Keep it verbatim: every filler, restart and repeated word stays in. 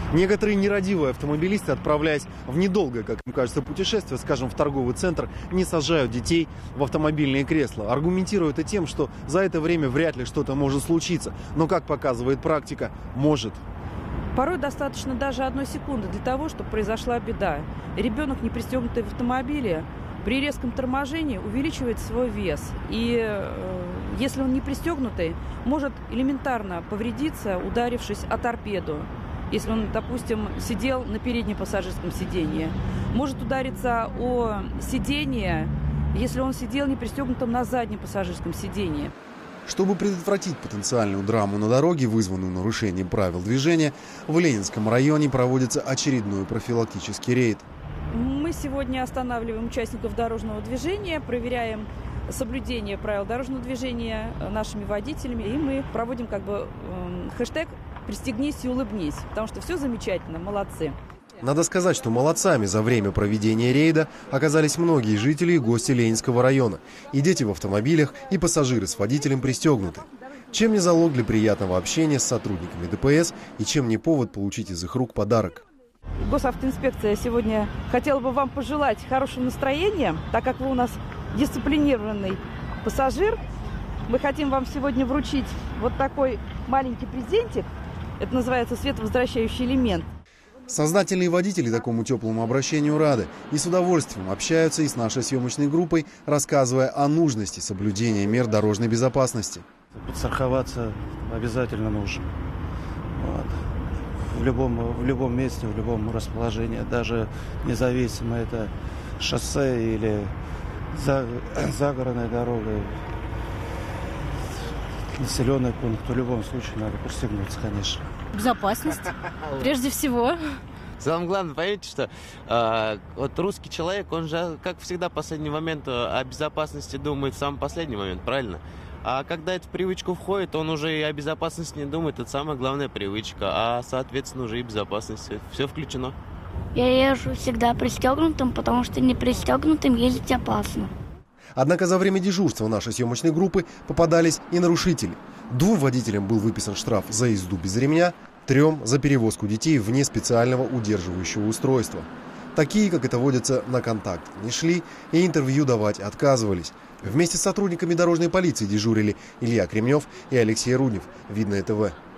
Некоторые нерадивые автомобилисты, отправляясь в недолгое, как им кажется, путешествие, скажем, в торговый центр, не сажают детей в автомобильные кресла. Аргументируют это тем, что за это время вряд ли что-то может случиться. Но, как показывает практика, может. Порой достаточно даже одной секунды для того, чтобы произошла беда. Ребенок, не пристегнутый в автомобиле, при резком торможении увеличивает свой вес. И э, если он не пристегнутый, может элементарно повредиться, ударившись о торпеду. Если он, допустим, сидел на переднем пассажирском сиденье. Может удариться о сиденье, если он сидел не пристегнутым на заднем пассажирском сиденье. Чтобы предотвратить потенциальную драму на дороге, вызванную нарушением правил движения, в Ленинском районе проводится очередной профилактический рейд. Мы сегодня останавливаем участников дорожного движения, проверяем соблюдение правил дорожного движения нашими водителями. И мы проводим как бы э, хэштег «Пристегнись и улыбнись», потому что все замечательно, молодцы. Надо сказать, что молодцами за время проведения рейда оказались многие жители и гости Ленинского района. И дети в автомобилях, и пассажиры с водителем пристегнуты. Чем не залог для приятного общения с сотрудниками ДПС и чем не повод получить из их рук подарок. Госавтоинспекция сегодня хотела бы вам пожелать хорошего настроения, так как вы у нас дисциплинированный пассажир. Мы хотим вам сегодня вручить вот такой маленький презентик. Это называется световозвращающий элемент. Создатели и водители такому теплому обращению рады и с удовольствием общаются и с нашей съемочной группой, рассказывая о нужности соблюдения мер дорожной безопасности. Подстраховаться обязательно нужно. Вот. В любом, в любом месте, в любом расположении, даже независимо это шоссе или за, загородная дорога, населенный пункт, в любом случае надо пристегнуться, конечно. Безопасность, прежде всего. Самое главное, поймите, что э, вот русский человек, он же, как всегда, в последний момент о безопасности думает в самый последний момент, правильно? А когда это в привычку входит, он уже и о безопасности не думает, это самая главная привычка, а, соответственно, уже и безопасность, все включено. Я езжу всегда пристегнутым, потому что не пристегнутым ездить опасно. Однако за время дежурства нашей съемочной группы попадались и нарушители. Двум водителям был выписан штраф за езду без ремня, трем за перевозку детей вне специального удерживающего устройства. Такие, как это водится, на контакт не шли и интервью давать отказывались. Вместе с сотрудниками дорожной полиции дежурили Илья Кремнев и Алексей Руднев. Видное ТВ.